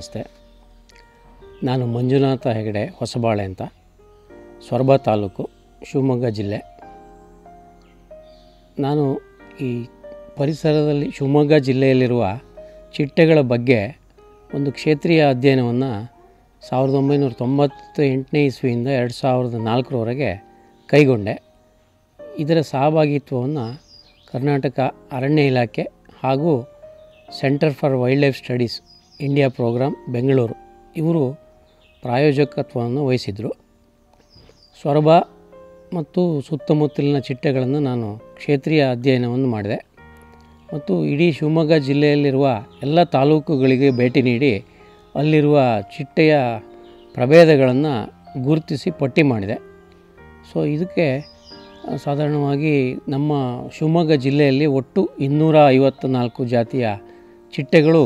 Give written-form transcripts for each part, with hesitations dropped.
ನಮಸ್ತೆ. ನಾನು ಮಂಜುನಾಥ ಹೆಗಡೆ ಹೊಸಬಾಳೆ ಅಂತ, ಸೊರಬ ತಾಲೂಕು, ಶಿವಮೊಗ್ಗ ಜಿಲ್ಲೆ. ನಾನು ಈ ಪರಿಸರದಲ್ಲಿ ಶಿವಮೊಗ್ಗ ಜಿಲ್ಲೆಯಲ್ಲಿರುವ ಚಿಟ್ಟೆಗಳ ಬಗ್ಗೆ ಒಂದು ಕ್ಷೇತ್ರೀಯ ಅಧ್ಯಯನವನ್ನು 1998ನೇ ಇಸ್ವಿಯಿಂದ 2004ರವರೆಗೆ ಕೈಗೊಂಡೆ. ಇದರ ಸಹಭಾಗಿತ್ವವನ್ನು ಕರ್ನಾಟಕ ಅರಣ್ಯ ಇಲಾಖೆ ಹಾಗೂ centre for wildlife studies India programme Bengaluru ಇವರು ಪ್ರಾಯೋಜಕತ್ವವನ್ನು ವಹಿಸಿದರು. ಸೊರಬ ಮತ್ತು ಸುತ್ತಮುತ್ತಲಿನ ಚಿಟ್ಟೆಗಳನ್ನು ನಾನು ಕ್ಷೇತ್ರೀಯ ಅಧ್ಯಯನವನ್ನು ಮಾಡಿದೆ ಮತ್ತು ಇಡೀ ಶಿವಮೊಗ್ಗ ಜಿಲ್ಲೆಯಲ್ಲಿರುವ ಎಲ್ಲ ತಾಲೂಕುಗಳಿಗೆ ಭೇಟಿ ನೀಡಿ ಅಲ್ಲಿರುವ ಚಿಟ್ಟೆಯ ಪ್ರಭೇದಗಳನ್ನು ಗುರುತಿಸಿ ಪಟ್ಟಿ ಮಾಡಿದೆ. ಸೊ ಇದಕ್ಕೆ ಸಾಧಾರಣವಾಗಿ ನಮ್ಮ ಶಿವಮೊಗ್ಗ ಜಿಲ್ಲೆಯಲ್ಲಿ ಒಟ್ಟು 254 ಜಾತಿಯ ಚಿಟ್ಟೆಗಳು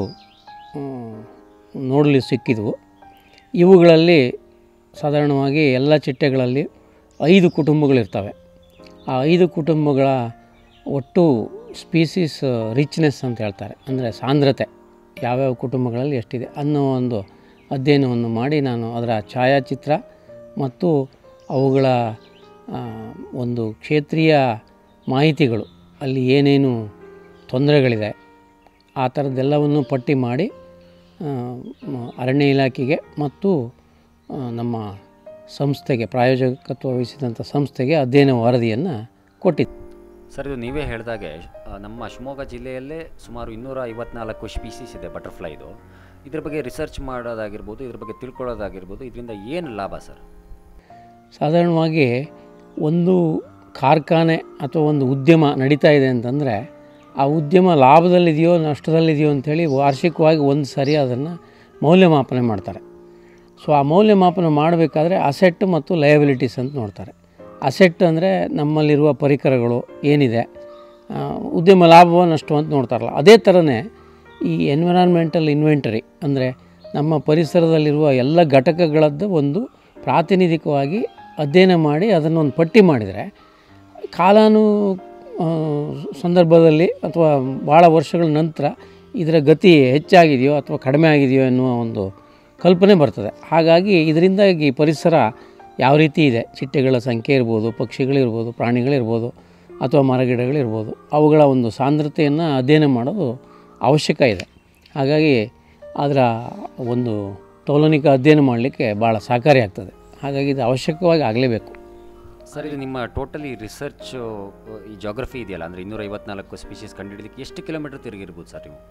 ನೋಡಲು ಸಿಕ್ಕಿದವು. ಇವುಗಳಲ್ಲಿ ಸಾಧಾರಣವಾಗಿ ಎಲ್ಲ ಚಿಟ್ಟೆಗಳಲ್ಲಿ 5 ಕುಟುಂಬಗಳಿರ್ತವೆ. ಆ 5 ಕುಟುಂಬಗಳ ಒಟ್ಟು ಸ್ಪೀಸೀಸ್ ರಿಚ್ನೆಸ್ ಅಂತ ಹೇಳ್ತಾರೆ, ಅಂದರೆ ಸಾಂದ್ರತೆ ಯಾವ್ಯಾವ ಕುಟುಂಬಗಳಲ್ಲಿ ಎಷ್ಟಿದೆ ಅನ್ನೋ ಒಂದು ಅಧ್ಯಯನವನ್ನು ಮಾಡಿ ನಾನು ಅದರ ಛಾಯಾಚಿತ್ರ ಮತ್ತು ಅವುಗಳ ಒಂದು ಕ್ಷೇತ್ರೀಯ ಮಾಹಿತಿಗಳು, ಅಲ್ಲಿ ಏನೇನು ತೊಂದರೆಗಳಿದೆ ಆ ಥರದ್ದೆಲ್ಲವನ್ನು ಪಟ್ಟಿ ಮಾಡಿ ಅರಣ್ಯ ಇಲಾಖೆಗೆ ಮತ್ತು ನಮ್ಮ ಸಂಸ್ಥೆಗೆ, ಪ್ರಾಯೋಜಕತ್ವ ವಹಿಸಿದಂಥ ಸಂಸ್ಥೆಗೆ ಅಧ್ಯಯನ ವರದಿಯನ್ನು ಕೊಟ್ಟಿದ್ದೆ. ಸರ್, ಇದು ನೀವೇ ಹೇಳಿದಾಗೆ ನಮ್ಮ ಶಿವಮೊಗ್ಗ ಜಿಲ್ಲೆಯಲ್ಲೇ ಸುಮಾರು 254 ಸ್ಪೀಸೀಸ್ ಇದೆ ಬಟರ್ಫ್ಲೈದು. ಇದ್ರ ಬಗ್ಗೆ ರಿಸರ್ಚ್ ಮಾಡೋದಾಗಿರ್ಬೋದು, ಇದ್ರ ಬಗ್ಗೆ ತಿಳ್ಕೊಳ್ಳೋದಾಗಿರ್ಬೋದು, ಇದರಿಂದ ಏನು ಲಾಭ ಸರ್? ಸಾಧಾರಣವಾಗಿ ಒಂದು ಕಾರ್ಖಾನೆ ಅಥವಾ ಒಂದು ಉದ್ಯಮ ನಡೀತಾ ಇದೆ ಅಂತಂದರೆ ಆ ಉದ್ಯಮ ಲಾಭದಲ್ಲಿದೆಯೋ ನಷ್ಟದಲ್ಲಿದೆಯೋ ಅಂಥೇಳಿ ವಾರ್ಷಿಕವಾಗಿ ಒಂದು ಸಾರಿ ಅದನ್ನು ಮೌಲ್ಯಮಾಪನ ಮಾಡ್ತಾರೆ. ಸೊ ಆ ಮೌಲ್ಯಮಾಪನ ಮಾಡಬೇಕಾದ್ರೆ ಅಸೆಟ್ ಮತ್ತು ಲಯಬಿಲಿಟೀಸ್ ಅಂತ ನೋಡ್ತಾರೆ. ಅಸೆಟ್ ಅಂದರೆ ನಮ್ಮಲ್ಲಿರುವ ಪರಿಕರಗಳು ಏನಿದೆ, ಉದ್ಯಮ ಲಾಭವೋ ನಷ್ಟವೋ ಅಂತ ನೋಡ್ತಾರಲ್ಲ, ಅದೇ ಥರನೇ ಈ ಎನ್ವಿರಾನ್ಮೆಂಟಲ್ ಇನ್ವೆಂಟರಿ ಅಂದರೆ ನಮ್ಮ ಪರಿಸರದಲ್ಲಿರುವ ಎಲ್ಲ ಘಟಕಗಳದ್ದು ಒಂದು ಪ್ರಾತಿನಿಧಿಕವಾಗಿ ಅಧ್ಯಯನ ಮಾಡಿ ಅದನ್ನು ಒಂದು ಪಟ್ಟಿ ಮಾಡಿದರೆ ಕಾಲಾನು ಸಂದರ್ಭದಲ್ಲಿ ಅಥವಾ ಭಾಳ ವರ್ಷಗಳ ನಂತರ ಇದರ ಗತಿ ಹೆಚ್ಚಾಗಿದೆಯೋ ಅಥವಾ ಕಡಿಮೆ ಆಗಿದೆಯೋ ಎನ್ನುವ ಒಂದು ಕಲ್ಪನೆ ಬರ್ತದೆ. ಹಾಗಾಗಿ ಇದರಿಂದಾಗಿ ಪರಿಸರ ಯಾವ ರೀತಿ ಇದೆ, ಚಿಟ್ಟೆಗಳ ಸಂಖ್ಯೆ ಇರ್ಬೋದು, ಪಕ್ಷಿಗಳಿರ್ಬೋದು, ಪ್ರಾಣಿಗಳಿರ್ಬೋದು ಅಥವಾ ಮರಗಿಡಗಳಿರ್ಬೋದು, ಅವುಗಳ ಒಂದು ಸಾಂದ್ರತೆಯನ್ನು ಅಧ್ಯಯನ ಮಾಡೋದು ಅವಶ್ಯಕ ಇದೆ. ಹಾಗಾಗಿ ಅದರ ಒಂದು ತೌಲನಿಕ ಅಧ್ಯಯನ ಮಾಡಲಿಕ್ಕೆ ಭಾಳ ಸಹಕಾರಿಯಾಗ್ತದೆ. ಹಾಗಾಗಿ ಇದು ಅವಶ್ಯಕವಾಗಿ ಆಗಲೇಬೇಕು. ಸರ್, ಇದು ನಿಮ್ಮ ಟೋಟಲಿ ರಿಸರ್ಚ್ ಈ ಜಾಗ್ರಫಿ ಇದೆಯಲ್ಲ, ಅಂದರೆ 254 ಸ್ಪೀಷೀಸ್ ಕಂಡುಹಿಡಿದಕ್ಕೆ ಎಷ್ಟು ಕಿಲೋಮೀಟರ್ ತಿರುಗಿರ್ಬೋದು ಸರ್ ನೀವು?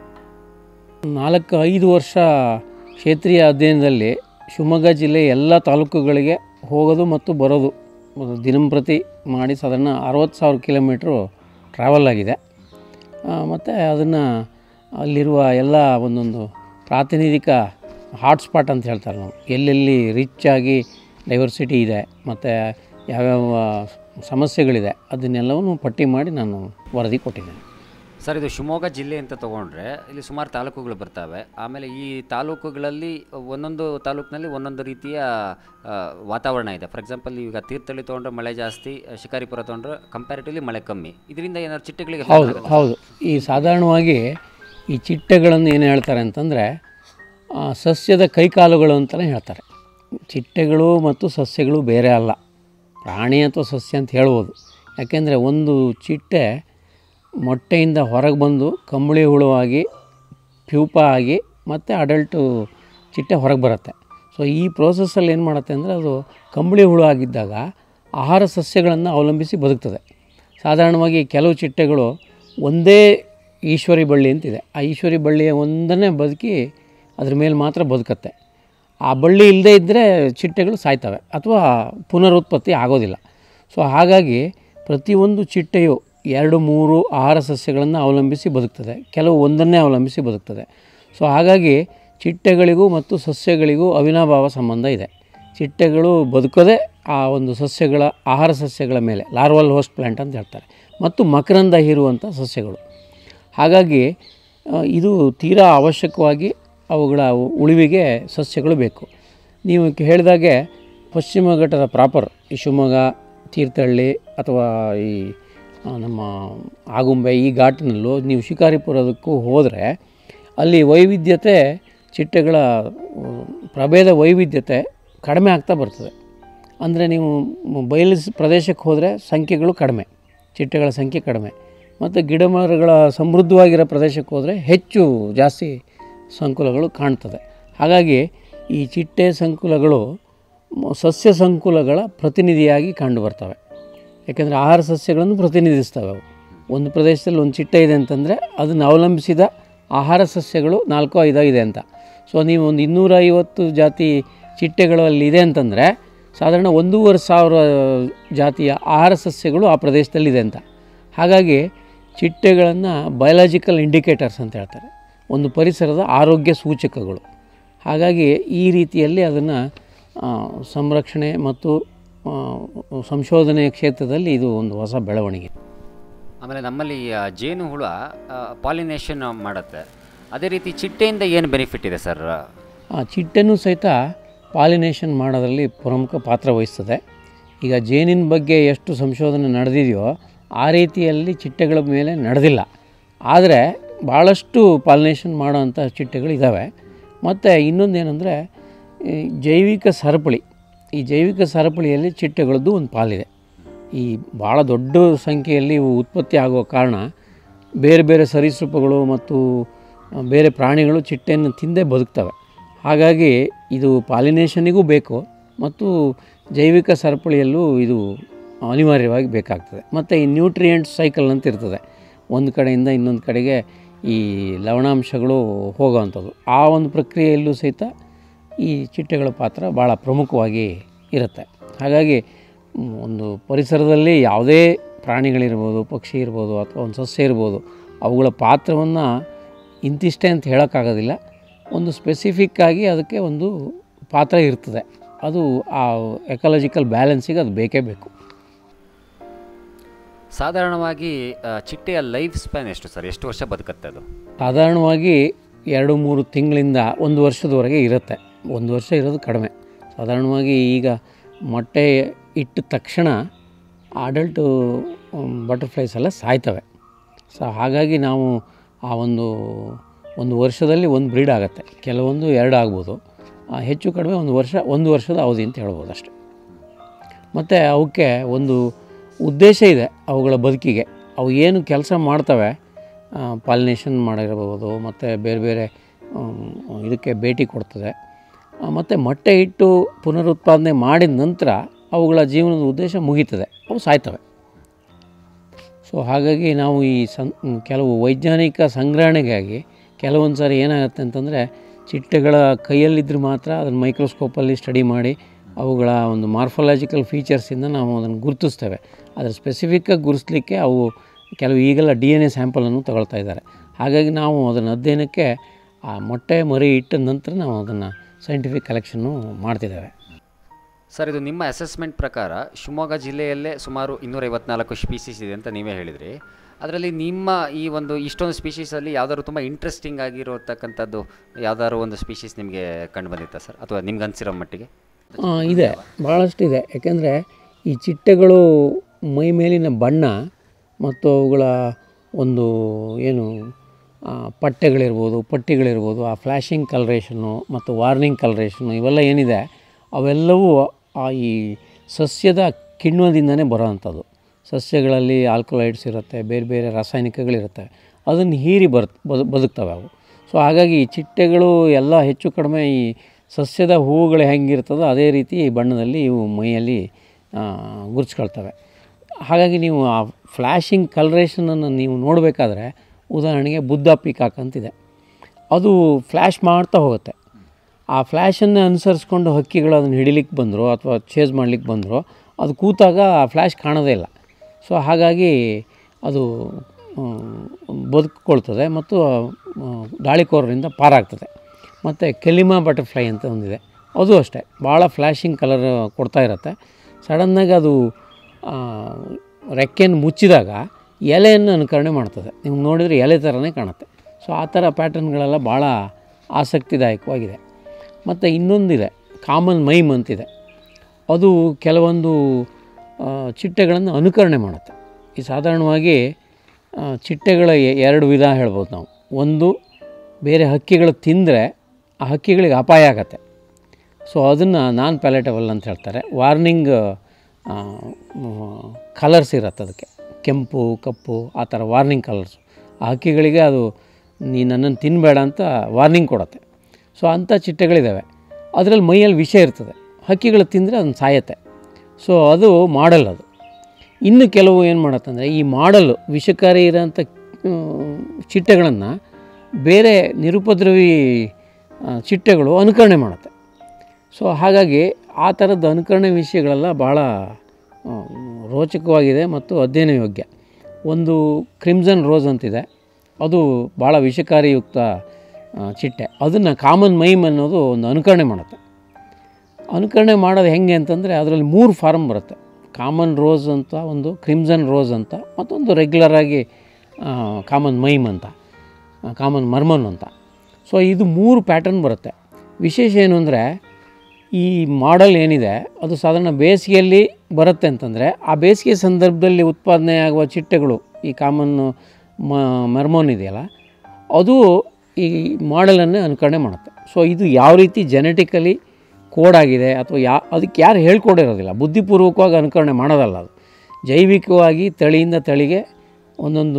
4-5 ವರ್ಷ ಕ್ಷೇತ್ರೀಯ ಅಧ್ಯಯನದಲ್ಲಿ ಶಿವಮೊಗ್ಗ ಜಿಲ್ಲೆ ಎಲ್ಲ ತಾಲೂಕುಗಳಿಗೆ ಹೋಗೋದು ಮತ್ತು ಬರೋದು ದಿನಂಪ್ರತಿ ಮಾಡಿ ಸಾಧಾರಣ 60,000 ಕಿಲೋಮೀಟ್ರು ಟ್ರಾವೆಲ್ ಆಗಿದೆ. ಮತ್ತು ಅದನ್ನು ಅಲ್ಲಿರುವ ಎಲ್ಲ ಒಂದೊಂದು ಪ್ರಾತಿನಿಧಿಕ ಹಾಟ್ಸ್ಪಾಟ್ ಅಂತ ಹೇಳ್ತಾರೆ ನಾವು, ಎಲ್ಲೆಲ್ಲಿ ರಿಚ್ ಆಗಿ ಡೈವರ್ಸಿಟಿ ಇದೆ ಮತ್ತು ಯಾವ್ಯಾವ ಸಮಸ್ಯೆಗಳಿದೆ ಅದನ್ನೆಲ್ಲವನ್ನು ಪಟ್ಟಿ ಮಾಡಿ ನಾನು ವರದಿ ಕೊಟ್ಟಿದ್ದೇನೆ. ಸರ್, ಇದು ಶಿವಮೊಗ್ಗ ಜಿಲ್ಲೆ ಅಂತ ತೊಗೊಂಡ್ರೆ ಇಲ್ಲಿ ಸುಮಾರು ತಾಲೂಕುಗಳು ಬರ್ತವೆ. ಆಮೇಲೆ ಈ ತಾಲೂಕುಗಳಲ್ಲಿ ಒಂದೊಂದು ತಾಲೂಕಿನಲ್ಲಿ ಒಂದೊಂದು ರೀತಿಯ ವಾತಾವರಣ ಇದೆ. ಫಾರ್ ಎಕ್ಸಾಂಪಲ್ ಈಗ ತೀರ್ಥಹಳ್ಳಿ ತೊಗೊಂಡ್ರೆ ಮಳೆ ಜಾಸ್ತಿ, ಶಿಕಾರಿಪುರ ತೊಗೊಂಡ್ರೆ ಕಂಪ್ಯಾರಿಟಿವ್ಲಿ ಮಳೆ ಕಮ್ಮಿ. ಇದರಿಂದ ಏನಾದ್ರು ಚಿಟ್ಟೆಗಳಿಗೆ? ಹೌದು. ಈ ಸಾಧಾರಣವಾಗಿ ಈ ಚಿಟ್ಟೆಗಳನ್ನು ಏನು ಹೇಳ್ತಾರೆ ಅಂತಂದರೆ ಸಸ್ಯದ ಕೈಕಾಲುಗಳು ಅಂತಲೇ ಹೇಳ್ತಾರೆ. ಚಿಟ್ಟೆಗಳು ಮತ್ತು ಸಸ್ಯಗಳು ಬೇರೆ ಅಲ್ಲ, ಪ್ರಾಣಿ ಅಥವಾ ಸಸ್ಯ ಅಂತ ಹೇಳ್ಬೋದು. ಯಾಕೆಂದರೆ ಒಂದು ಚಿಟ್ಟೆ ಮೊಟ್ಟೆಯಿಂದ ಹೊರಗೆ ಬಂದು ಕಂಬಳಿ ಹುಳುವಾಗಿ ಪ್ಯೂಪ ಆಗಿ ಮತ್ತು ಅಡಲ್ಟು ಚಿಟ್ಟೆ ಹೊರಗೆ ಬರುತ್ತೆ. ಸೊ ಈ ಪ್ರೋಸೆಸ್ಸಲ್ಲಿ ಏನು ಮಾಡುತ್ತೆ ಅಂದರೆ ಅದು ಕಂಬಳಿ ಹುಳು ಆಗಿದ್ದಾಗ ಆಹಾರ ಸಸ್ಯಗಳನ್ನು ಅವಲಂಬಿಸಿ ಬದುಕ್ತದೆ. ಸಾಧಾರಣವಾಗಿ ಕೆಲವು ಚಿಟ್ಟೆಗಳು ಒಂದೇ ಈಶ್ವರಿ ಬಳ್ಳಿ ಅಂತಿದೆ, ಆ ಈಶ್ವರಿ ಬಳ್ಳಿಯ ಒಂದನ್ನೇ ಬದುಕಿ ಅದ್ರ ಮೇಲೆ ಮಾತ್ರ ಬದುಕತ್ತೆ. ಆ ಬಳ್ಳಿ ಇಲ್ಲದೇ ಇದ್ದರೆ ಚಿಟ್ಟೆಗಳು ಸಾಯ್ತವೆ ಅಥವಾ ಪುನರುತ್ಪತ್ತಿ ಆಗೋದಿಲ್ಲ. ಸೊ ಹಾಗಾಗಿ ಪ್ರತಿಯೊಂದು ಚಿಟ್ಟೆಯು 2-3 ಆಹಾರ ಸಸ್ಯಗಳನ್ನು ಅವಲಂಬಿಸಿ ಬದುಕ್ತದೆ, ಕೆಲವು ಒಂದನ್ನೇ ಅವಲಂಬಿಸಿ ಬದುಕ್ತದೆ. ಸೊ ಹಾಗಾಗಿ ಚಿಟ್ಟೆಗಳಿಗೂ ಮತ್ತು ಸಸ್ಯಗಳಿಗೂ ಅವಿನಾಭಾವ ಸಂಬಂಧ ಇದೆ. ಚಿಟ್ಟೆಗಳು ಬದುಕೋದೇ ಆ ಒಂದು ಸಸ್ಯಗಳ ಆಹಾರ ಸಸ್ಯಗಳ ಮೇಲೆ, ಲಾರ್ವಲ್ ಹೋಸ್ಟ್ ಪ್ಲ್ಯಾಂಟ್ ಅಂತ ಹೇಳ್ತಾರೆ, ಮತ್ತು ಮಕರಂದ ಹೀರುವಂಥ ಸಸ್ಯಗಳು. ಹಾಗಾಗಿ ಇದು ತೀರಾ ಅವಶ್ಯಕವಾಗಿ ಅವುಗಳ ಉಳಿವಿಗೆ ಸಸ್ಯಗಳು ಬೇಕು. ನೀವು ಹೇಳಿದಾಗೆ ಪಶ್ಚಿಮ ಘಟ್ಟದ ಪ್ರಾಪರ್ ಈ ಶಿವಮೊಗ್ಗ, ತೀರ್ಥಹಳ್ಳಿ ಅಥವಾ ಈ ನಮ್ಮ ಆಗುಂಬೆ ಈ ಘಾಟಿನಲ್ಲೂ ನೀವು ಶಿಕಾರಿಪುರದಕ್ಕೂ ಹೋದರೆ ಅಲ್ಲಿ ವೈವಿಧ್ಯತೆ ಚಿಟ್ಟೆಗಳ ಪ್ರಭೇದ ವೈವಿಧ್ಯತೆ ಕಡಿಮೆ ಆಗ್ತಾ ಬರ್ತದೆ. ಅಂದರೆ ನೀವು ಬಯಲು ಪ್ರದೇಶಕ್ಕೆ ಹೋದರೆ ಸಂಖ್ಯೆಗಳು ಕಡಿಮೆ, ಚಿಟ್ಟೆಗಳ ಸಂಖ್ಯೆ ಕಡಿಮೆ. ಮತ್ತು ಗಿಡಮರಗಳ ಸಮೃದ್ಧವಾಗಿರೋ ಪ್ರದೇಶಕ್ಕೆ ಹೋದರೆ ಜಾಸ್ತಿ ಸಂಕುಲಗಳು ಕಾಣ್ತದೆ. ಹಾಗಾಗಿ ಈ ಚಿಟ್ಟೆ ಸಂಕುಲಗಳು ಸಸ್ಯ ಸಂಕುಲಗಳ ಪ್ರತಿನಿಧಿಯಾಗಿ ಕಂಡು ಬರ್ತವೆ. ಯಾಕೆಂದರೆ ಆಹಾರ ಸಸ್ಯಗಳನ್ನು ಪ್ರತಿನಿಧಿಸ್ತವೆ ಅವು. ಒಂದು ಪ್ರದೇಶದಲ್ಲಿ ಒಂದು ಚಿಟ್ಟೆ ಇದೆ ಅಂತಂದರೆ ಅದನ್ನು ಅವಲಂಬಿಸಿದ ಆಹಾರ ಸಸ್ಯಗಳು 4-5 ಇದೆ ಅಂತ. ಸೊ ನೀವು ಒಂದು 250 ಜಾತಿ ಚಿಟ್ಟೆಗಳು ಅಲ್ಲಿ ಇದೆ ಅಂತಂದರೆ ಸಾಧಾರಣ 1,500 ಜಾತಿಯ ಆಹಾರ ಸಸ್ಯಗಳು ಆ ಪ್ರದೇಶದಲ್ಲಿದೆ ಅಂತ. ಹಾಗಾಗಿ ಚಿಟ್ಟೆಗಳನ್ನು ಬಯೋಲಾಜಿಕಲ್ ಇಂಡಿಕೇಟರ್ಸ್ ಅಂತ ಹೇಳ್ತಾರೆ, ಒಂದು ಪರಿಸರದ ಆರೋಗ್ಯ ಸೂಚಕಗಳು. ಹಾಗಾಗಿ ಈ ರೀತಿಯಲ್ಲಿ ಅದನ್ನು ಸಂರಕ್ಷಣೆ ಮತ್ತು ಸಂಶೋಧನೆಯ ಕ್ಷೇತ್ರದಲ್ಲಿ ಇದು ಒಂದು ಹೊಸ ಬೆಳವಣಿಗೆ. ಆಮೇಲೆ ನಮ್ಮಲ್ಲಿ ಜೇನು ಹುಳ ಪಾಲಿನೇಷನ್ ಮಾಡುತ್ತೆ, ಅದೇ ರೀತಿ ಚಿಟ್ಟೆಯಿಂದ ಏನು ಬೆನಿಫಿಟ್ ಇದೆ ಸರ್? ಚಿಟ್ಟೆನೂ ಸಹಿತ ಪಾಲಿನೇಷನ್ ಮಾಡೋದರಲ್ಲಿ ಪ್ರಮುಖ ಪಾತ್ರ ವಹಿಸ್ತದೆ. ಈಗ ಜೇನಿನ ಬಗ್ಗೆ ಎಷ್ಟು ಸಂಶೋಧನೆ ನಡೆದಿದೆಯೋ ಆ ರೀತಿಯಲ್ಲಿ ಚಿಟ್ಟೆಗಳ ಮೇಲೆ ನಡೆದಿಲ್ಲ. ಆದರೆ ಭಾಳಷ್ಟು ಪಾಲಿನೇಷನ್ ಮಾಡೋವಂಥ ಚಿಟ್ಟೆಗಳಿದ್ದಾವೆ. ಮತ್ತು ಇನ್ನೊಂದೇನೆಂದರೆ ಜೈವಿಕ ಸರಪಳಿ, ಈ ಜೈವಿಕ ಸರಪಳಿಯಲ್ಲಿ ಚಿಟ್ಟೆಗಳದ್ದು ಒಂದು ಪಾಲಿದೆ. ಈ ಭಾಳ ದೊಡ್ಡ ಸಂಖ್ಯೆಯಲ್ಲಿ ಇವು ಉತ್ಪತ್ತಿ ಆಗುವ ಕಾರಣ ಬೇರೆ ಬೇರೆ ಸರೀಸೃಪಗಳು ಮತ್ತು ಬೇರೆ ಪ್ರಾಣಿಗಳು ಚಿಟ್ಟೆಯನ್ನು ತಿಂದೇ ಬದುಕ್ತವೆ. ಹಾಗಾಗಿ ಇದು ಪಾಲಿನೇಷನಿಗೂ ಬೇಕು ಮತ್ತು ಜೈವಿಕ ಸರಪಳಿಯಲ್ಲೂ ಇದು ಅನಿವಾರ್ಯವಾಗಿ ಬೇಕಾಗ್ತದೆ. ಮತ್ತು ಈ ನ್ಯೂಟ್ರಿಯೆಂಟ್ ಸೈಕಲ್ ಅಂತ ಇರ್ತದೆ, ಒಂದು ಕಡೆಯಿಂದ ಇನ್ನೊಂದು ಕಡೆಗೆ ಈ ಲವಣಾಂಶಗಳು ಹೋಗೋವಂಥದ್ದು. ಆ ಒಂದು ಪ್ರಕ್ರಿಯೆಯಲ್ಲೂ ಸಹಿತ ಈ ಚಿಟ್ಟೆಗಳ ಪಾತ್ರ ಭಾಳ ಪ್ರಮುಖವಾಗಿ ಇರುತ್ತೆ. ಹಾಗಾಗಿ ಒಂದು ಪರಿಸರದಲ್ಲಿ ಯಾವುದೇ ಪ್ರಾಣಿಗಳಿರ್ಬೋದು, ಪಕ್ಷಿ ಇರ್ಬೋದು ಅಥವಾ ಒಂದು ಸಸ್ಯ ಇರ್ಬೋದು, ಅವುಗಳ ಪಾತ್ರವನ್ನು ಇಂತಿಷ್ಟೇ ಅಂತ ಹೇಳೋಕ್ಕಾಗೋದಿಲ್ಲ. ಒಂದು ಸ್ಪೆಸಿಫಿಕ್ಕಾಗಿ ಅದಕ್ಕೆ ಒಂದು ಪಾತ್ರ ಇರ್ತದೆ. ಅದು ಆ ಎಕಾಲಜಿಕಲ್ ಬ್ಯಾಲೆನ್ಸಿಗೆ ಅದು ಬೇಕೇ ಬೇಕು. ಸಾಧಾರಣವಾಗಿ ಚಿಟ್ಟೆಯ ಲೈಫ್ ಸ್ಪ್ಯಾನ್ ಎಷ್ಟು ಸರ್? ಎಷ್ಟು ವರ್ಷ ಬದುಕುತ್ತೆ ಅದು? ಸಾಧಾರಣವಾಗಿ 2-3 ತಿಂಗಳಿಂದ 1 ವರ್ಷದವರೆಗೆ ಇರುತ್ತೆ. 1 ವರ್ಷ ಇರೋದು ಕಡಿಮೆ. ಸಾಧಾರಣವಾಗಿ ಈಗ ಮೊಟ್ಟೆ ಇಟ್ಟ ತಕ್ಷಣ ಅಡಲ್ಟು ಬಟರ್ಫ್ಲೈಸ್ ಎಲ್ಲ ಸಾಯ್ತವೆ. ಸೊ ಹಾಗಾಗಿ ನಾವು ಆ ಒಂದು ವರ್ಷದಲ್ಲಿ ಒಂದು ಬ್ರೀಡ್ ಆಗುತ್ತೆ, ಕೆಲವೊಂದು 2 ಆಗ್ಬೋದು, ಹೆಚ್ಚು ಕಡಿಮೆ 1 ವರ್ಷದ ಅವಧಿ ಅಂತ ಹೇಳ್ಬೋದು ಅಷ್ಟೆ. ಮತ್ತು ಅವಕ್ಕೆ ಒಂದು ಉದ್ದೇಶ ಇದೆ ಅವುಗಳ ಬದುಕಿಗೆ. ಅವು ಏನು ಕೆಲಸ ಮಾಡ್ತವೆ, ಪಾಲಿನೇಷನ್ ಮಾಡಿರ್ಬೋದು ಮತ್ತು ಬೇರೆ ಬೇರೆ ಇದಕ್ಕೆ ಭೇಟಿ ಕೊಡ್ತದೆ. ಮತ್ತು ಮೊಟ್ಟೆ ಇಟ್ಟು ಪುನರುತ್ಪಾದನೆ ಮಾಡಿದ ನಂತರ ಅವುಗಳ ಜೀವನದ ಉದ್ದೇಶ ಮುಗೀತದೆ, ಅವು ಸಾಯ್ತವೆ. ಸೊ ಹಾಗಾಗಿ ನಾವು ಈ ಕೆಲವು ವೈಜ್ಞಾನಿಕ ಸಂಗ್ರಹಣೆಗಾಗಿ ಕೆಲವೊಂದು ಸಾರಿ ಏನಾಗುತ್ತೆ ಅಂತಂದರೆ ಚಿಟ್ಟೆಗಳ ಕೈಯಲ್ಲಿದ್ದರೆ ಮಾತ್ರ ಅದನ್ನು ಮೈಕ್ರೋಸ್ಕೋಪಲ್ಲಿ ಸ್ಟಡಿ ಮಾಡಿ ಅವುಗಳ ಒಂದು ಮಾರ್ಫಾಲಜಿಕಲ್ ಫೀಚರ್ಸಿಂದ ನಾವು ಅದನ್ನು ಗುರುತಿಸ್ತೇವೆ. ಅದರ ಸ್ಪೆಸಿಫಿಕ್ಕಾಗಿ ಗುರುತಿಸ್ಲಿಕ್ಕೆ ಅವು ಕೆಲವು ಈಗೆಲ್ಲ DNA ಸ್ಯಾಂಪಲನ್ನು ತಗೊಳ್ತಾ ಇದ್ದಾರೆ. ಹಾಗಾಗಿ ನಾವು ಅದನ್ನು ಅಧ್ಯಯನಕ್ಕೆ ಆ ಮೊಟ್ಟೆ ಮರಿ ಇಟ್ಟ ನಂತರ ನಾವು ಅದನ್ನು ಸೈಂಟಿಫಿಕ್ ಕಲೆಕ್ಷನ್ನು ಮಾಡ್ತಿದ್ದೇವೆ. ಸರ್, ಇದು ನಿಮ್ಮ ಅಸೆಸ್ಮೆಂಟ್ ಪ್ರಕಾರ ಶಿವಮೊಗ್ಗ ಜಿಲ್ಲೆಯಲ್ಲೇ ಸುಮಾರು 254 ಸ್ಪೀಸೀಸ್ ಇದೆ ಅಂತ ನೀವೇ ಹೇಳಿದ್ರಿ. ಅದರಲ್ಲಿ ನಿಮ್ಮ ಈ ಒಂದು ಇಷ್ಟೊಂದು ಸ್ಪೀಷೀಸಲ್ಲಿ ಯಾವ್ದಾದ್ರು ತುಂಬ ಇಂಟ್ರೆಸ್ಟಿಂಗ್ ಆಗಿರತಕ್ಕಂಥದ್ದು ಯಾವ್ದಾದ್ರು ಒಂದು ಸ್ಪೀಷೀಸ್ ನಿಮಗೆ ಕಂಡು ಬಂದಿತ್ತಾ ಸರ್, ಅಥವಾ ನಿಮ್ಗೆ ಅನಿಸಿರೋ ಮಟ್ಟಿಗೆ? ಇದೆ, ಭಾಳಷ್ಟಿದೆ. ಯಾಕೆಂದರೆ ಈ ಚಿಟ್ಟೆಗಳು ಮೈ ಮೇಲಿನ ಬಣ್ಣ ಮತ್ತು ಅವುಗಳ ಒಂದು ಏನು ಪಟ್ಟೆಗಳಿರ್ಬೋದು, ಪಟ್ಟಿಗಳಿರ್ಬೋದು, ಆ ಫ್ಲ್ಯಾಶಿಂಗ್ ಕಲರೇಷನ್ನು ಮತ್ತು ವಾರ್ನಿಂಗ್ ಕಲರೇಷನ್ನು ಇವೆಲ್ಲ ಏನಿದೆ ಅವೆಲ್ಲವೂ ಈ ಸಸ್ಯದ ಕಿಣ್ವದಿಂದನೇ ಬರೋವಂಥದ್ದು. ಸಸ್ಯಗಳಲ್ಲಿ ಆಲ್ಕಲಾಯ್ಡ್ಸ್ ಇರುತ್ತೆ, ಬೇರೆ ಬೇರೆ ರಾಸಾಯನಿಕಗಳಿರುತ್ತೆ, ಅದನ್ನು ಹೀರಿ ಬದುಕ್ತವೆ ಅವು. ಸೊ ಹಾಗಾಗಿ ಈ ಚಿಟ್ಟೆಗಳು ಎಲ್ಲ ಹೆಚ್ಚು ಕಡಿಮೆ ಈ ಸಸ್ಯದ ಹೂವುಗಳು ಹೆಂಗಿರ್ತದೋ ಅದೇ ರೀತಿ ಬಣ್ಣದಲ್ಲಿ ಇವು ಮೈಯಲ್ಲಿ ಗುರುತಿಸ್ಕೊಳ್ತವೆ. ಹಾಗಾಗಿ ನೀವು ಆ ಫ್ಲ್ಯಾಶಿಂಗ್ ಕಲರೇಷನನ್ನು ನೀವು ನೋಡಬೇಕಾದ್ರೆ, ಉದಾಹರಣೆಗೆ ಬುದ್ಧ ಪೀಕಾಕ್ ಅಂತಿದೆ, ಅದು ಫ್ಲ್ಯಾಶ್ ಮಾಡ್ತಾ ಹೋಗುತ್ತೆ. ಆ ಫ್ಲ್ಯಾಶನ್ನು ಅನುಸರಿಸ್ಕೊಂಡು ಹಕ್ಕಿಗಳು ಅದನ್ನು ಹಿಡಿಲಿಕ್ಕೆ ಬಂದರು ಅಥವಾ ಚೇಸ್ ಮಾಡಲಿಕ್ಕೆ ಬಂದರು, ಅದು ಕೂತಾಗ ಆ ಫ್ಲ್ಯಾಶ್ ಕಾಣೋದೇ ಇಲ್ಲ. ಸೊ ಹಾಗಾಗಿ ಅದು ಬದುಕೊಳ್ತದೆ ಮತ್ತು ದಾಳಿಕೋರರಿಂದ ಪಾರಾಗ್ತದೆ. ಮತ್ತು ಕೆಲಿಮಾ ಬಟರ್ಫ್ಲೈ ಅಂತ ಒಂದಿದೆ, ಅದು ಅಷ್ಟೇ ಭಾಳ ಫ್ಲ್ಯಾಶಿಂಗ್ ಕಲರ್ ಕೊಡ್ತಾ ಇರುತ್ತೆ. ಸಡನ್ನಾಗಿ ಅದು ರೆಕ್ಕೆಯನ್ನು ಮುಚ್ಚಿದಾಗ ಎಲೆಯನ್ನು ಅನುಕರಣೆ ಮಾಡ್ತದೆ, ನೀವು ನೋಡಿದರೆ ಎಲೆ ಥರನೇ ಕಾಣುತ್ತೆ. ಸೊ ಆ ಥರ ಪ್ಯಾಟರ್ನ್ಗಳೆಲ್ಲ ಭಾಳ ಆಸಕ್ತಿದಾಯಕವಾಗಿದೆ. ಮತ್ತು ಇನ್ನೊಂದಿದೆ, ಕಾಮನ್ ಮೈಮ್ ಅಂತಿದೆ, ಅದು ಕೆಲವೊಂದು ಚಿಟ್ಟೆಗಳನ್ನು ಅನುಕರಣೆ ಮಾಡುತ್ತೆ. ಈ ಸಾಧಾರಣವಾಗಿ ಚಿಟ್ಟೆಗಳ 2 ವಿಧ ಹೇಳ್ಬೋದು ನಾವು. ಒಂದು, ಬೇರೆ ಹಕ್ಕಿಗಳು ತಿಂದರೆ ಆ ಹಕ್ಕಿಗಳಿಗೆ ಅಪಾಯ ಆಗತ್ತೆ. ಸೊ ಅದನ್ನು ನಾನ್ ಪ್ಯಾಲೆಟಬಲ್ ಅಂತ ಹೇಳ್ತಾರೆ. ವಾರ್ನಿಂಗ್ ಕಲರ್ಸ್ ಇರುತ್ತೆ ಅದಕ್ಕೆ, ಕೆಂಪು, ಕಪ್ಪು, ಆ ಥರ ವಾರ್ನಿಂಗ್ ಕಲರ್ಸು. ಆ ಹಕ್ಕಿಗಳಿಗೆ ಅದು ನೀ ನನ್ನನ್ನು ತಿನ್ನಬೇಡ ಅಂತ ವಾರ್ನಿಂಗ್ ಕೊಡುತ್ತೆ. ಸೊ ಅಂಥ ಚಿಟ್ಟೆಗಳಿದ್ದಾವೆ. ಅದರಲ್ಲಿ ಮೈಯಲ್ಲಿ ವಿಷ ಇರ್ತದೆ, ಹಕ್ಕಿಗಳು ತಿಂದರೆ ಅದನ್ನು ಸಾಯತ್ತೆ. ಸೊ ಅದು ಮಾಡಲ್. ಅದು ಇನ್ನು ಕೆಲವು ಏನು ಮಾಡತ್ತಂದರೆ, ಈ ಮಾಡಲು ವಿಷಕಾರಿ ಇರೋಂಥ ಚಿಟ್ಟೆಗಳನ್ನು ಬೇರೆ ನಿರುಪದ್ರವಿ ಚಿಟ್ಟೆಗಳು ಅನುಕರಣೆ ಮಾಡುತ್ತೆ. ಸೊ ಹಾಗಾಗಿ ಆ ಥರದ ಅನುಕರಣೆ ವಿಷಯಗಳೆಲ್ಲ ಭಾಳ ರೋಚಕವಾಗಿದೆ ಮತ್ತು ಅಧ್ಯಯನ ಯೋಗ್ಯ. ಒಂದು ಕ್ರಿಮ್ಸನ್ ರೋಸ್ ಅಂತಿದೆ, ಅದು ಭಾಳ ವಿಷಕಾರಿಯುಕ್ತ ಚಿಟ್ಟೆ. ಅದನ್ನು ಕಾಮನ್ ಮೈಮ್ ಅನ್ನೋದು ಒಂದು ಅನುಕರಣೆ ಮಾಡುತ್ತೆ. ಅನುಕರಣೆ ಮಾಡೋದು ಹೆಂಗೆ ಅಂತಂದರೆ, ಅದರಲ್ಲಿ 3 ಫಾರ್ಮ್ ಬರುತ್ತೆ. ಕಾಮನ್ ರೋಸ್ ಅಂತ ಒಂದು, ಕ್ರಿಮ್ಸನ್ ರೋಸ್ ಅಂತ, ಮತ್ತೊಂದು ರೆಗ್ಯುಲರಾಗಿ ಕಾಮನ್ ಮೈಮ್ ಅಂತ, ಕಾಮನ್ ಮರ್ಮನ್ ಅಂತ. ಸೊ ಇದು 3 ಪ್ಯಾಟರ್ನ್ ಬರುತ್ತೆ. ವಿಶೇಷ ಏನು ಅಂದರೆ, ಈ ಮಾಡಲ್ ಏನಿದೆ ಅದು ಸಾಧಾರಣ ಬೇಸಿಗೆಯಲ್ಲಿ ಬರುತ್ತೆ ಅಂತಂದರೆ, ಆ ಬೇಸಿಗೆ ಸಂದರ್ಭದಲ್ಲಿ ಉತ್ಪಾದನೆ ಆಗುವ ಚಿಟ್ಟೆಗಳು, ಈ ಕಾಮನ್ ಮರ್ಮೋನ್ ಇದೆಯಲ್ಲ, ಅದು ಈ ಮಾಡಲನ್ನೇ ಅನುಕರಣೆ ಮಾಡುತ್ತೆ. ಸೊ ಇದು ಯಾವ ರೀತಿ ಜೆನೆಟಿಕಲಿ ಕೋಡ್ ಆಗಿದೆ ಅಥವಾ ಅದಕ್ಕೆ ಯಾರು ಹೇಳ್ಕೊಡಿರೋದಿಲ್ಲ, ಬುದ್ಧಿಪೂರ್ವಕವಾಗಿ ಅನುಕರಣೆ ಮಾಡೋದಲ್ಲ. ಅದು ಜೈವಿಕವಾಗಿ ತಳಿಯಿಂದ ತಳಿಗೆ ಒಂದೊಂದು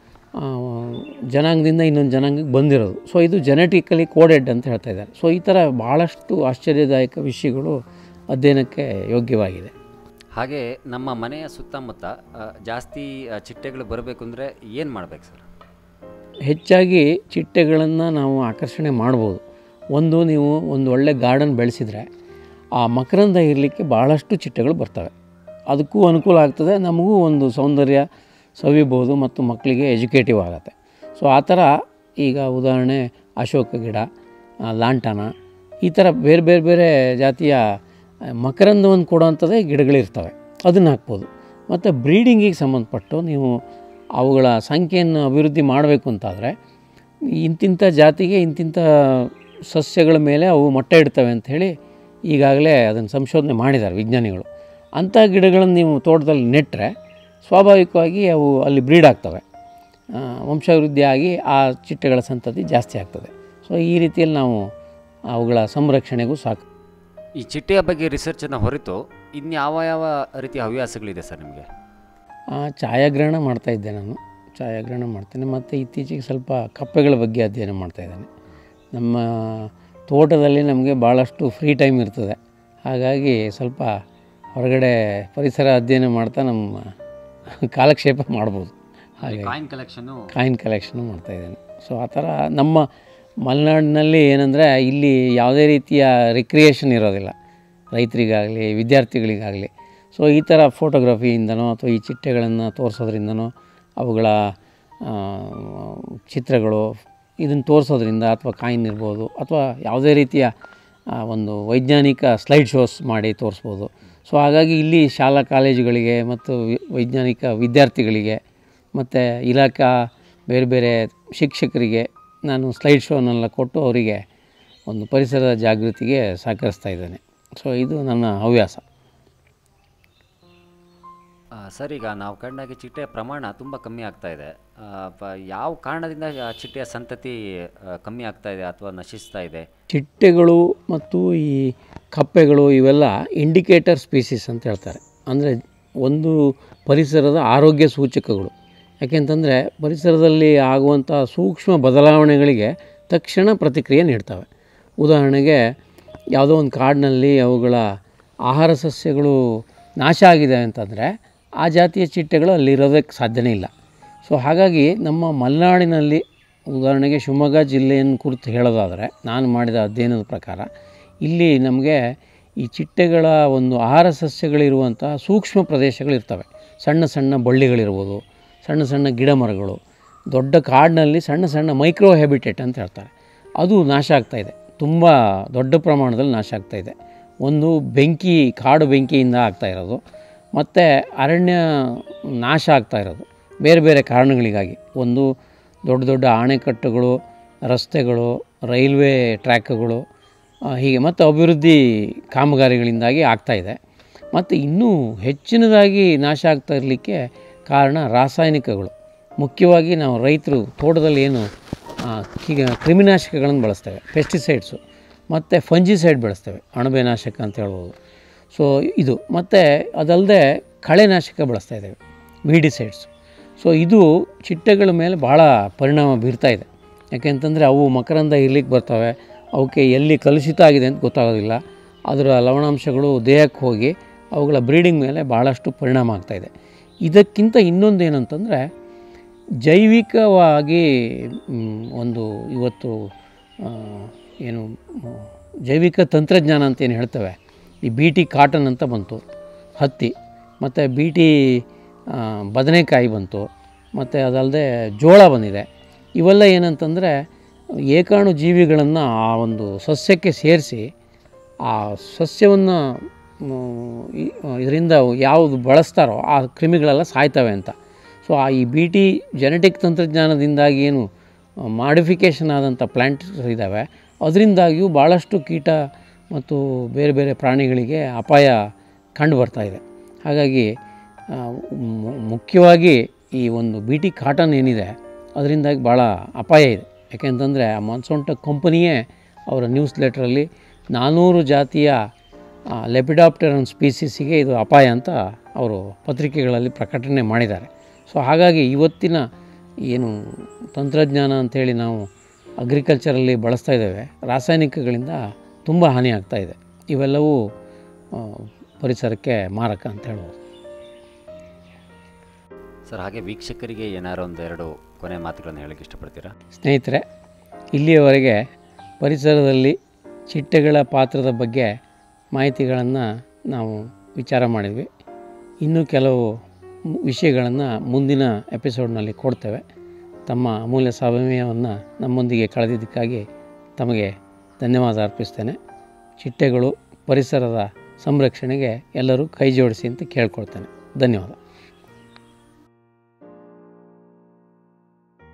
ಜನಾಂಗದಿಂದ ಇನ್ನೊಂದು ಜನಾಂಗಕ್ಕೆ ಬಂದಿರೋದು. ಸೊ ಇದು ಜೆನೆಟಿಕಲಿ ಕೋಡೆಡ್ ಅಂತ ಹೇಳ್ತಾ ಇದ್ದಾರೆ. ಸೊ ಈ ಥರ ಭಾಳಷ್ಟು ಆಶ್ಚರ್ಯದಾಯಕ ವಿಷಯಗಳು ಅಧ್ಯಯನಕ್ಕೆ ಯೋಗ್ಯವಾಗಿದೆ. ಹಾಗೆ ನಮ್ಮ ಮನೆಯ ಸುತ್ತಮುತ್ತ ಜಾಸ್ತಿ ಚಿಟ್ಟೆಗಳು ಬರಬೇಕು ಅಂದರೆ ಏನು ಮಾಡಬೇಕು ಸರ್? ಹೆಚ್ಚಾಗಿ ಚಿಟ್ಟೆಗಳನ್ನು ನಾವು ಆಕರ್ಷಣೆ ಮಾಡ್ಬೋದು. ನೀವು ಒಂದು ಒಳ್ಳೆ ಗಾರ್ಡನ್ ಬೆಳೆಸಿದರೆ ಆ ಮಕರಂದ ಇರಲಿಕ್ಕೆ ಭಾಳಷ್ಟು ಚಿಟ್ಟೆಗಳು ಬರ್ತವೆ. ಅದಕ್ಕೂ ಅನುಕೂಲ ಆಗ್ತದೆ, ನಮಗೂ ಒಂದು ಸೌಂದರ್ಯ ಸವಿಬೋದು ಮತ್ತು ಮಕ್ಕಳಿಗೆ ಎಜುಕೇಟಿವ್ ಆಗುತ್ತೆ. ಸೊ ಆ ಥರ ಈಗ ಉದಾಹರಣೆ ಅಶೋಕ ಗಿಡ, ಲಾಂಟನ, ಈ ಥರ ಬೇರೆ ಬೇರೆ ಬೇರೆ ಜಾತಿಯ ಮಕರಂದವನ್ನು ಕೊಡುವಂಥದ್ದೇ ಗಿಡಗಳಿರ್ತವೆ, ಅದನ್ನು ಹಾಕ್ಬೋದು. ಮತ್ತು ಬ್ರೀಡಿಂಗಿಗೆ ಸಂಬಂಧಪಟ್ಟು ನೀವು ಅವುಗಳ ಸಂಖ್ಯೆಯನ್ನು ಅಭಿವೃದ್ಧಿ ಮಾಡಬೇಕು ಅಂತಾದರೆ ಇಂತಿಂಥ ಜಾತಿಗೆ ಇಂತಿಂಥ ಸಸ್ಯಗಳ ಮೇಲೆ ಅವು ಮೊಟ್ಟೆ ಇಡ್ತವೆ ಅಂಥೇಳಿ ಈಗಾಗಲೇ ಅದನ್ನು ಸಂಶೋಧನೆ ಮಾಡಿದ್ದಾರೆ ವಿಜ್ಞಾನಿಗಳು. ಅಂಥ ಗಿಡಗಳನ್ನು ನೀವು ತೋಟದಲ್ಲಿ ನೆಟ್ಟರೆ ಸ್ವಾಭಾವಿಕವಾಗಿ ಅವು ಅಲ್ಲಿ ಬ್ರೀಡ್ ಆಗ್ತವೆ, ವಂಶವೃದ್ಧಿ ಆಗಿ ಆ ಚಿಟ್ಟೆಗಳ ಸಂತತಿ ಜಾಸ್ತಿ ಆಗ್ತದೆ. ಸೊ ಈ ರೀತಿಯಲ್ಲಿ ನಾವು ಅವುಗಳ ಸಂರಕ್ಷಣೆಗೂ ಸಾಕು. ಈ ಚಿಟ್ಟೆಯ ಬಗ್ಗೆ ರಿಸರ್ಚನ್ನು ಹೊರತು ಇನ್ಯಾವ ರೀತಿಯ ಹವ್ಯಾಸಗಳಿದೆ ಸರ್ ನಿಮಗೆ? ಛಾಯಾಗ್ರಹಣ ಮಾಡ್ತಾಯಿದ್ದೆ ನಾನು, ಛಾಯಾಗ್ರಹಣ ಮಾಡ್ತೇನೆ. ಮತ್ತು ಇತ್ತೀಚೆಗೆ ಸ್ವಲ್ಪ ಕಪ್ಪೆಗಳ ಬಗ್ಗೆ ಅಧ್ಯಯನ ಮಾಡ್ತಾಯಿದ್ದೇನೆ. ನಮ್ಮ ತೋಟದಲ್ಲಿ ನಮಗೆ ಭಾಳಷ್ಟು ಫ್ರೀ ಟೈಮ್ ಇರ್ತದೆ, ಹಾಗಾಗಿ ಸ್ವಲ್ಪ ಹೊರಗಡೆ ಪರಿಸರ ಅಧ್ಯಯನ ಮಾಡ್ತಾ ನಮ್ಮ ಕಾಲಕ್ಷೇಪ ಮಾಡ್ಬೋದು. ಹಾಗೆ ಕಾಯಿನ್ ಕಲೆಕ್ಷನು ಮಾಡ್ತಾಯಿದ್ದೇನೆ. ಸೊ ಆ ಥರ ನಮ್ಮ ಮಲೆನಾಡಿನಲ್ಲಿ ಏನಂದರೆ, ಇಲ್ಲಿ ಯಾವುದೇ ರೀತಿಯ ರಿಕ್ರಿಯೇಷನ್ ಇರೋದಿಲ್ಲ ರೈತರಿಗಾಗಲಿ ವಿದ್ಯಾರ್ಥಿಗಳಿಗಾಗಲಿ. ಸೊ ಈ ಥರ ಫೋಟೋಗ್ರಫಿಯಿಂದನೋ ಅಥವಾ ಈ ಚಿಟ್ಟೆಗಳನ್ನು ತೋರಿಸೋದ್ರಿಂದನೋ, ಅವುಗಳ ಚಿತ್ರಗಳು ಇದನ್ನು ತೋರಿಸೋದ್ರಿಂದ, ಅಥವಾ ಕಾಯಿನ್ ಇರ್ಬೋದು, ಅಥವಾ ಯಾವುದೇ ರೀತಿಯ ಒಂದು ವೈಜ್ಞಾನಿಕ ಸ್ಲೈಡ್ ಶೋಸ್ ಮಾಡಿ ತೋರಿಸ್ಬೋದು. ಸೊ ಹಾಗಾಗಿ ಇಲ್ಲಿ ಶಾಲಾ ಕಾಲೇಜುಗಳಿಗೆ ಮತ್ತು ವೈಜ್ಞಾನಿಕ ವಿದ್ಯಾರ್ಥಿಗಳಿಗೆ ಮತ್ತು ಇಲಾಖಾ ಬೇರೆ ಬೇರೆ ಶಿಕ್ಷಕರಿಗೆ ನಾನು ಸ್ಲೈಡ್ ಶೋನೆಲ್ಲ ಕೊಟ್ಟು ಅವರಿಗೆ ಒಂದು ಪರಿಸರದ ಜಾಗೃತಿಗೆ ಸಹಕರಿಸ್ತಾ ಇದ್ದೇನೆ. ಸೊ ಇದು ನನ್ನ ಹವ್ಯಾಸ. ಸರ್, ಈಗ ನಾವು ಕಂಡಾಗೆ ಚಿಟ್ಟೆಯ ಪ್ರಮಾಣ ತುಂಬ ಕಮ್ಮಿ ಆಗ್ತಾ ಇದೆ. ಯಾವ ಕಾರಣದಿಂದ ಚಿಟ್ಟೆಯ ಸಂತತಿ ಕಮ್ಮಿ ಆಗ್ತಾ ಇದೆ ಅಥವಾ ನಶಿಸ್ತಾ ಇದೆ? ಚಿಟ್ಟೆಗಳು ಮತ್ತು ಈ ಕಪ್ಪೆಗಳು ಇವೆಲ್ಲ ಇಂಡಿಕೇಟರ್ ಸ್ಪೀಸೀಸ್ ಅಂತ ಹೇಳ್ತಾರೆ. ಅಂದರೆ ಒಂದು ಪರಿಸರದ ಆರೋಗ್ಯ ಸೂಚಕಗಳು. ಯಾಕೆಂತಂದರೆ ಪರಿಸರದಲ್ಲಿ ಆಗುವಂಥ ಸೂಕ್ಷ್ಮ ಬದಲಾವಣೆಗಳಿಗೆ ತಕ್ಷಣ ಪ್ರತಿಕ್ರಿಯೆ ನೀಡ್ತವೆ. ಉದಾಹರಣೆಗೆ ಯಾವುದೋ ಒಂದು ಕಾಡಿನಲ್ಲಿ ಅವುಗಳ ಆಹಾರ ಸಸ್ಯಗಳು ನಾಶ ಆಗಿದೆ ಅಂತಂದರೆ ಆ ಜಾತಿಯ ಚಿಟ್ಟೆಗಳು ಅಲ್ಲಿರೋದಕ್ಕೆ ಸಾಧ್ಯನೇ ಇಲ್ಲ. ಸೊ ಹಾಗಾಗಿ ನಮ್ಮ ಮಲೆನಾಡಿನಲ್ಲಿ, ಉದಾಹರಣೆಗೆ ಶಿವಮೊಗ್ಗ ಜಿಲ್ಲೆಯನ್ನು ಕುರಿತು ಹೇಳೋದಾದರೆ, ನಾನು ಮಾಡಿದ ಅಧ್ಯಯನದ ಪ್ರಕಾರ ಇಲ್ಲಿ ನಮಗೆ ಈ ಚಿಟ್ಟೆಗಳ ಒಂದು ಆಹಾರ ಸಸ್ಯಗಳಿರುವಂಥ ಸೂಕ್ಷ್ಮ ಪ್ರದೇಶಗಳಿರ್ತವೆ. ಸಣ್ಣ ಸಣ್ಣ ಬಳ್ಳಿಗಳಿರ್ಬೋದು, ಸಣ್ಣ ಸಣ್ಣ ಗಿಡ ಮರಗಳು, ದೊಡ್ಡ ಕಾಡಿನಲ್ಲಿ ಸಣ್ಣ ಸಣ್ಣ ಮೈಕ್ರೋ ಹ್ಯಾಬಿಟೇಟ್ ಅಂತ ಹೇಳ್ತಾರೆ, ಅದು ನಾಶ ಆಗ್ತಾಯಿದೆ. ತುಂಬ ದೊಡ್ಡ ಪ್ರಮಾಣದಲ್ಲಿ ನಾಶ ಆಗ್ತಾಯಿದೆ. ಒಂದು ಬೆಂಕಿ, ಕಾಡು ಬೆಂಕಿಯಿಂದ ಆಗ್ತಾಯಿರೋದು, ಮತ್ತು ಅರಣ್ಯ ನಾಶ ಆಗ್ತಾಯಿರೋದು ಬೇರೆ ಬೇರೆ ಕಾರಣಗಳಿಗಾಗಿ. ಒಂದು ದೊಡ್ಡ ದೊಡ್ಡ ಅಣೆಕಟ್ಟುಗಳು, ರಸ್ತೆಗಳು, ರೈಲ್ವೆ ಟ್ರ್ಯಾಕ್ಗಳು, ಹೀಗೆ ಮತ್ತು ಅಭಿವೃದ್ಧಿ ಕಾಮಗಾರಿಗಳಿಂದಾಗಿ ಆಗ್ತಾಯಿದೆ. ಮತ್ತು ಇನ್ನೂ ಹೆಚ್ಚಿನದಾಗಿ ನಾಶ ಆಗ್ತಾ ಇರಲಿಕ್ಕೆ ಕಾರಣ ರಾಸಾಯನಿಕಗಳು. ಮುಖ್ಯವಾಗಿ ನಾವು ರೈತರು ತೋಟದಲ್ಲಿ ಏನು ಕ್ರಿಮಿನಾಶಕಗಳನ್ನು ಬಳಸ್ತೇವೆ, ಪೆಸ್ಟಿಸೈಡ್ಸು, ಮತ್ತು ಫಂಜಿಸೈಡ್ ಬಳಸ್ತೇವೆ, ಅಣಬೆನಾಶಕ ಅಂತ ಹೇಳ್ಬೋದು. ಸೊ ಇದು ಮತ್ತು ಅದಲ್ಲದೆ ಕಳೆನಾಶಕ ಬಳಸ್ತಾ ಇದ್ದೇವೆ, ವೀಡಿಸೈಡ್ಸು. ಸೊ ಇದು ಚಿಟ್ಟೆಗಳ ಮೇಲೆ ಭಾಳ ಪರಿಣಾಮ ಬೀರ್ತಾ ಇದೆ. ಯಾಕೆಂತಂದರೆ ಅವು ಮಕರಂದ ಇರ್ಲಿಕ್ಕೆ ಬರ್ತವೆ, ಅವಕ್ಕೆ ಎಲ್ಲಿ ಕಲುಷಿತ ಆಗಿದೆ ಅಂತ ಗೊತ್ತಾಗೋದಿಲ್ಲ. ಅದರ ಲವಣಾಂಶಗಳು ದೇಹಕ್ಕೆ ಹೋಗಿ ಅವುಗಳ ಬ್ರೀಡಿಂಗ್ ಮೇಲೆ ಭಾಳಷ್ಟು ಪರಿಣಾಮ ಆಗ್ತಾಯಿದೆ. ಇದಕ್ಕಿಂತ ಇನ್ನೊಂದು ಏನಂತಂದರೆ, ಜೈವಿಕವಾಗಿ ಒಂದು ಇವತ್ತು ಏನು ಜೈವಿಕ ತಂತ್ರಜ್ಞಾನ ಅಂತ ಏನು ಹೇಳ್ತೇವೆ, ಈ BT ಕಾಟನ್ ಅಂತ ಬಂತು, ಹತ್ತಿ, ಮತ್ತು BT ಬದನೆಕಾಯಿ ಬಂತು, ಮತ್ತು ಅದಲ್ಲದೆ ಜೋಳ ಬಂದಿದೆ. ಇವೆಲ್ಲ ಏನಂತಂದರೆ ಏಕಾಣು ಜೀವಿಗಳನ್ನು ಆ ಒಂದು ಸಸ್ಯಕ್ಕೆ ಸೇರಿಸಿ ಆ ಸಸ್ಯವನ್ನು ಇದರಿಂದ ಯಾವುದು ಬಳಸ್ತಾರೋ ಆ ಕ್ರಿಮಿಗಳೆಲ್ಲ ಸಾಯ್ತವೆ ಅಂತ. ಸೊ ಈ BT ಜೆನೆಟಿಕ್ ತಂತ್ರಜ್ಞಾನದಿಂದಾಗಿ ಏನು ಮಾಡಿಫಿಕೇಷನ್ ಆದಂಥ ಪ್ಲ್ಯಾಂಟ್ಸ್ ಇದ್ದಾವೆ, ಅದರಿಂದಾಗಿಯೂ ಭಾಳಷ್ಟು ಕೀಟ ಮತ್ತು ಬೇರೆ ಬೇರೆ ಪ್ರಾಣಿಗಳಿಗೆ ಅಪಾಯ ಕಂಡು ಬರ್ತಾಯಿದೆ. ಹಾಗಾಗಿ ಮುಖ್ಯವಾಗಿ ಈ ಒಂದು BT ಕಾಟನ್ ಏನಿದೆ ಅದರಿಂದಾಗಿ ಭಾಳ ಅಪಾಯ ಇದೆ. ಯಾಕೆಂತಂದರೆ ಆ ಮಾನ್ಸೋಂಟ ಕಂಪನಿಯೇ ಅವರ ನ್ಯೂಸ್ ಲೆಟ್ರಲ್ಲಿ 400 ಜಾತಿಯ ಲೆಪಿಡಾಪ್ಟೆರನ್ ಸ್ಪೀಸೀಸಿಗೆ ಇದು ಅಪಾಯ ಅಂತ ಅವರು ಪತ್ರಿಕೆಗಳಲ್ಲಿ ಪ್ರಕಟಣೆ ಮಾಡಿದ್ದಾರೆ. ಸೊ ಹಾಗಾಗಿ ಇವತ್ತಿನ ಏನು ತಂತ್ರಜ್ಞಾನ ಅಂಥೇಳಿ ನಾವು ಅಗ್ರಿಕಲ್ಚರಲ್ಲಿ ಬಳಸ್ತಾ ಇದ್ದೇವೆ, ರಾಸಾಯನಿಕಗಳಿಂದ ತುಂಬ ಹಾನಿ ಆಗ್ತಾಯಿದೆ. ಇವೆಲ್ಲವೂ ಪರಿಸರಕ್ಕೆ ಮಾರಕ ಅಂತ ಹೇಳ್ಬೋದು. ಸರ್, ಹಾಗೆ ವೀಕ್ಷಕರಿಗೆ ಏನಾರು ಒಂದೆರಡು ಕೊನೆ ಮಾತುಗಳನ್ನು ಹೇಳೋಕ್ಕೆ ಇಷ್ಟಪಡ್ತೀರಾ? ಸ್ನೇಹಿತರೆ, ಇಲ್ಲಿಯವರೆಗೆ ಪರಿಸರದಲ್ಲಿ ಚಿಟ್ಟೆಗಳ ಪಾತ್ರದ ಬಗ್ಗೆ ಮಾಹಿತಿಗಳನ್ನು ನಾವು ವಿಚಾರ ಮಾಡಿದ್ವಿ. ಇನ್ನೂ ಕೆಲವು ವಿಷಯಗಳನ್ನು ಮುಂದಿನ ಎಪಿಸೋಡ್ನಲ್ಲಿ ಕೊಡ್ತೇವೆ. ತಮ್ಮ ಅಮೂಲ್ಯ ಸಮಯವನ್ನು ನಮ್ಮೊಂದಿಗೆ ಕಳೆದಿದ್ದಕ್ಕಾಗಿ ತಮಗೆ ಧನ್ಯವಾದ ಅರ್ಪಿಸ್ತೇನೆ. ಚಿಟ್ಟೆಗಳು ಪರಿಸರದ ಸಂರಕ್ಷಣೆಗೆ ಎಲ್ಲರೂ ಕೈ ಜೋಡಿಸಿ ಅಂತ ಕೇಳ್ಕೊಳ್ತೇನೆ. ಧನ್ಯವಾದ.